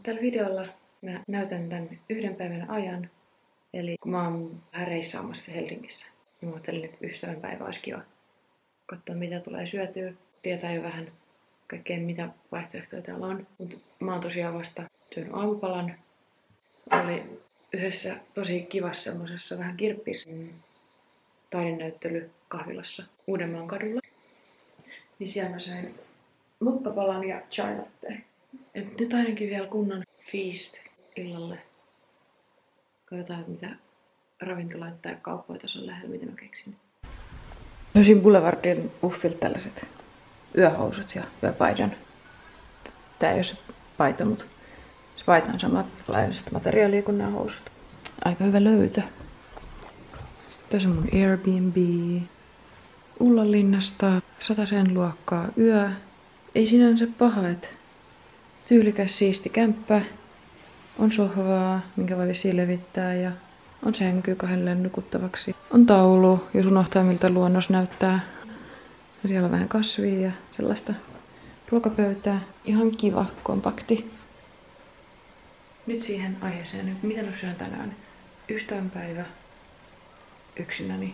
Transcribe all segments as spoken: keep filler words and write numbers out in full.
Tällä videolla mä näytän tän yhden päivän ajan. Eli kun mä oon vähän reissaamassa Helsingissä. Mä ajattelin, että ystävänpäivä olisi kiva katsoa mitä tulee syötyä. Tietää jo vähän kaikkea mitä vaihtoehtoja täällä on. Mut mä oon tosiaan vasta syönyt aamupalan. Oli yhdessä tosi kivassa semmosessa vähän kirppis taidenäyttely kahvilassa Uudenmaan kadulla. Niin siellä mä söin mukkapalan ja chai latte. Et nyt ainakin vielä kunnon feast illalle. Katsotaan mitä ravintola tai kauppoja tässä on lähellä, mitä mä keksin. Löysin Boulevardin buffilta tällaiset yöhousut ja yöpaidan. Tää ei oo se paita, mutta se paita on samanlaista materiaalia kuin nämä housut. Aika hyvä löytö. Tässä on mun Airbnb. Ullanlinnasta satasen luokkaa yö. Ei sinänsä paha, että tyylikäs siisti kämppä. On sohvaa, minkä voi vissiin levittää ja on sänky kahdelle nukuttavaksi. On taulu, jos unohtaa miltä luonnos näyttää. Siellä on vähän kasvia ja sellaista ruokapöytää. Ihan kiva, kompakti. Nyt siihen aiheeseen, mitä mä syön tänään. Ystävänpäivä yksinäni.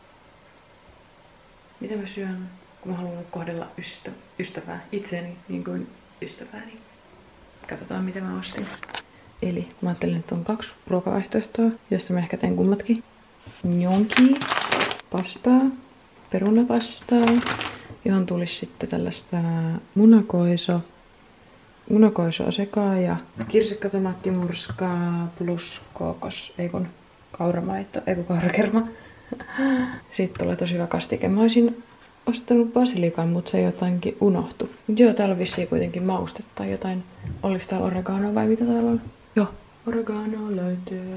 Mitä mä syön, kun mä haluan kohdella ystä, ystävää, itseäni niin kuin ystävääni. Katsotaan mitä mä ostin. Eli mä ajattelin, että on kaksi ruokavaihtoehtoa, josta mä ehkä teen kummatkin. Gnocchi, pastaa, perunapastaa, johon tulisi sitten tällaista munakoiso, munakoisoa sekaa ja kirsikkatomaattimurskaa plus kookos, ei kun kauramaito, ei kun kaurakerma. Sitten tulee tosi hyvä kastike. Mä olisin ostanut basilikan, mutta se jotainkin unohtui. Mut joo, täällä on vissiin kuitenkin maustetta jotain. Oliko täällä oregano vai mitä täällä on? Joo, oregano löytyy.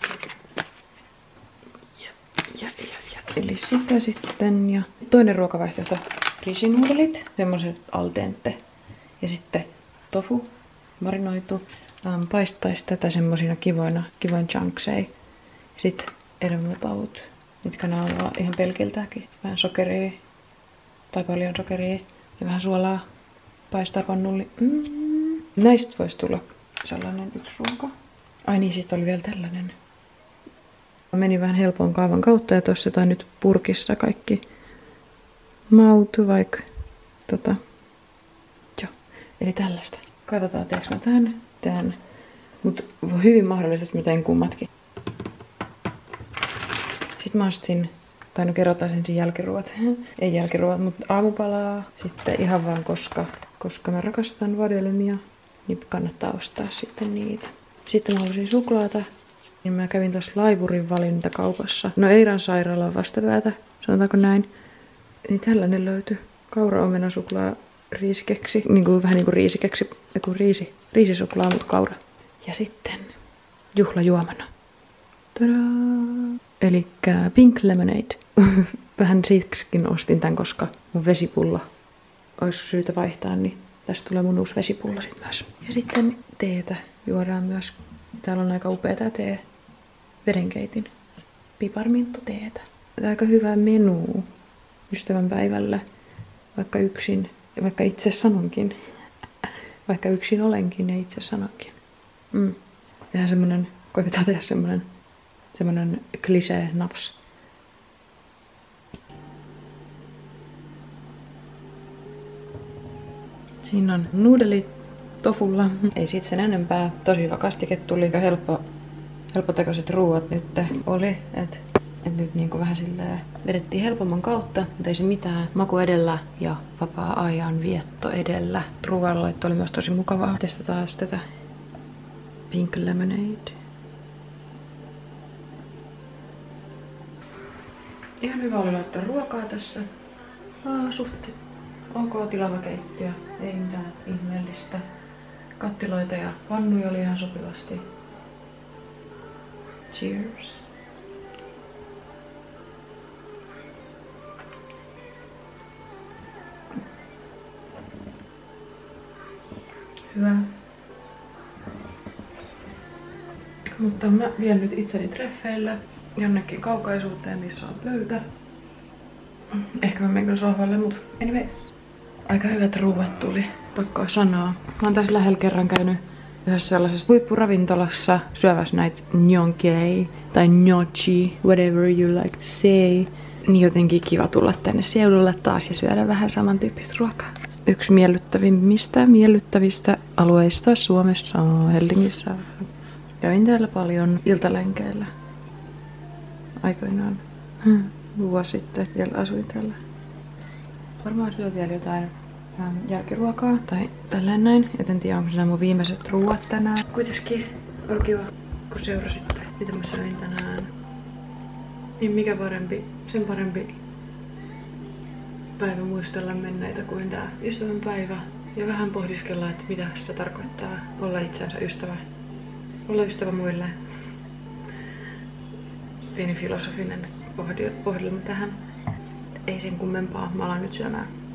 Ja, ja, ja, ja. Eli sitä sitten ja toinen ruokavaihtoehto. Risinuudelit, semmoiset al dente. Ja sitten tofu, marinoitu. Ähm, paistaisi tätä semmosina kivoina, kivoin chunksei. Sitten elämänpaut, mitkä nämä on ihan pelkiltäänkin. Vähän sokeria tai paljon sokeria ja vähän suolaa paistaa pannulli. Mm. Näistä voisi tulla sellainen yksi ruoka. Ai niin, sit oli vielä tällainen. Mä menin vähän helpon kaavan kautta ja tossa jotain nyt purkissa kaikki maut, vaikka tota, joo, eli tällaista. Katsotaan, teekö mä tän, tän. Mut hyvin mahdollista, että mä teen kummatkin. Sitten mä ostin, tai no kerrotaan sen jälkiruot, ei jälkiruot, mutta aamupalaa. Sitten ihan vaan koska, koska mä rakastan vadelmia, niin kannattaa ostaa sitten niitä. Sitten mä halusin suklaata, niin mä kävin tuossa Laivurin valintakaupassa. No Eiran sairaalan vastapäätä, sanotaanko näin. Niin tällainen löytyi. Kaura-omena suklaa riisikeksi, niin kuin, vähän niin kuin riisikeksi, eiku riisi, riisisuklaa, mutta kaura. Ja sitten juhlajuomana. Tadaa! Elikkä Pink Lemonade. Vähän siksikin ostin tän, koska mun vesipullo olisi syytä vaihtaa, niin tästä tulee mun uusi vesipullo sit myös. Ja sitten teetä juodaan myös. Täällä on aika upea tää tee. Vedenkeitin. Piparminttu teetä. Tää aika hyvä menu ystävänpäivällä. Vaikka yksin, vaikka itse sanonkin. Vaikka yksin olenkin ja itse sanonkin. Mm. Tehdään semmonen, koitetaan tehdä semmonen semmonen klisee naps. Siinä on nuudelit tofulla. Ei siitä sen enempää. Tosi hyvä kastike tuli ja helppo, helppotekoiset ruuat nyt oli. Et, et nyt niinku vähän silleen vedettiin helpomman kautta, mutta ei se mitään. Maku edellä ja vapaa-ajan vietto edellä. Ruoanlaitto oli myös tosi mukavaa. Testataan tätä Pink Lemonade. Ihan hyvä oli laittaa ruokaa tässä. Aa, suhti. Ok tilavakeittiö. Ei mitään ihmeellistä. Kattiloita ja pannuja oli ihan sopivasti. Cheers. Hyvä. Mutta mä vien nyt itseni treffeillä jonnekin kaukaisuuteen, missä on pöytä. Ehkä mä menen kyllä sohvalle, mut anyways. Aika hyvät ruuat tuli, pakko sanoa. Mä oon tässä lähellä kerran käynyt yhdessä sellaisessa huippuravintolassa syövässä näitä gnocchi tai gnocchi, whatever you like to say. Niin jotenkin kiva tulla tänne seudulle taas ja syödä vähän samantyyppistä ruokaa. Yksi miellyttävimmistä miellyttävistä alueista Suomessa on Helsingissä. Kävin täällä paljon iltalenkeillä aikoinaan. Hmm. Vuosi sitten vielä asuin täällä. Varmaan syö vielä jotain ähm, jälkiruokaa tai tälleen näin. Et en tiedä, onko nämä mun viimeiset ruuat tänään. Kuitenkin oli kiva, kun seurasitte, mitä mä söin tänään. Niin mikä parempi, sen parempi päivä muistella menneitä kuin tää ystävänpäivä. Ja vähän pohdiskella, että mitä sitä tarkoittaa olla itsensä ystävä. Olla ystävä muille. Pieni filosofinen pohdilma tähän. Ei sen kummempaa. Mä alan nyt syömään.